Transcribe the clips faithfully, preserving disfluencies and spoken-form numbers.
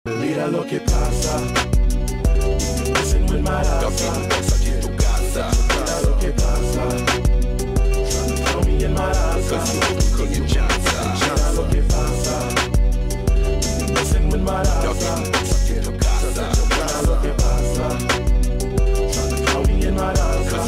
Mira lo que pasa, messing with my raza. Aquí en tu casa. Mira lo que pasa, trying to throw me in my raza. Mira lo que pasa, messing with my raza. Aquí en tu casa. Mira lo que pasa, trying to throw me in my raza.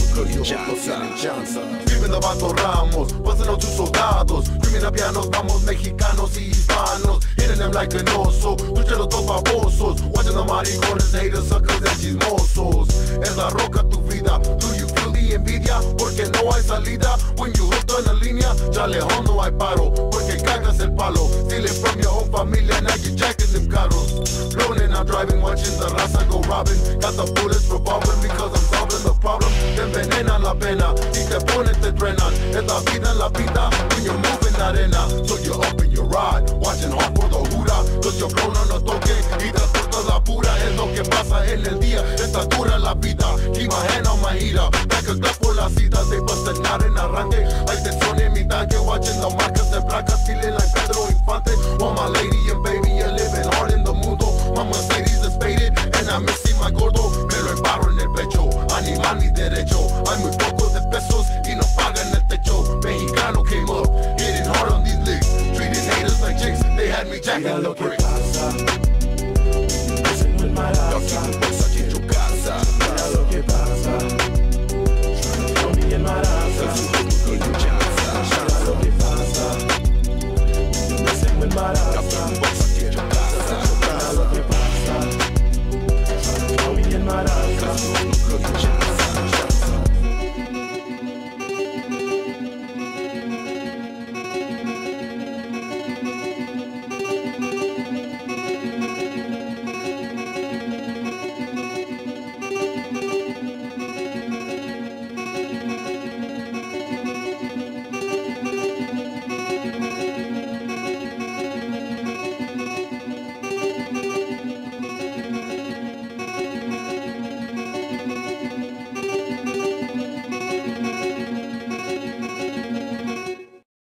Viven de Vato Ramos, pasan a tus soldados. Crimen a pianos, vamos mexicanos y hispanos. Hitting them like an oso, lucha los dos babosos. Watching the maricones, haters, suckers and chismosos. Es la roca tu vida, do you feel the envidia? Porque no hay salida, when you hooked on la línea. Ya lejos no hay paro, porque cagas el palo. Stealing from your own familia, now you jacking them carros. Rolling out driving, watching the raza go robbing. Got the bullets revolving because I'm solving the problem. Te envenenan la pena y te ponen, te drenan. Es la vida en la vida when you're moving la arena. So you're up in your ride, watching hard for the jura. Cause your flow no nos toque y transportas la pura. Es lo que pasa en el día, está dura la vida. Keep my hand on my heater, back a clap por la cita. They bustin' out en arranque, hay tensión en mi tanque. Watching the marcas de placas, feeling like Pedro Infante. Want my lady and baby, you're living hard in the mundo. My Mercedes is faded and I'm missing my gordo. Me lo embarro en el pecho, animal mi derecho. Hay muy pocos de pesos y no pagan el techo. Mexicano came up, hitting hard on these licks. Treating haters like chicks, they had me Mira jacking the lo que bricks. pasa, messing with my raza. Aquí en tu casa. Mira lo que pasa, trying to throw me in my raza. Mira lo que pasa, messing with my raza. Aquí en tu casa. Mira lo que pasa, trying to throw me in my raza.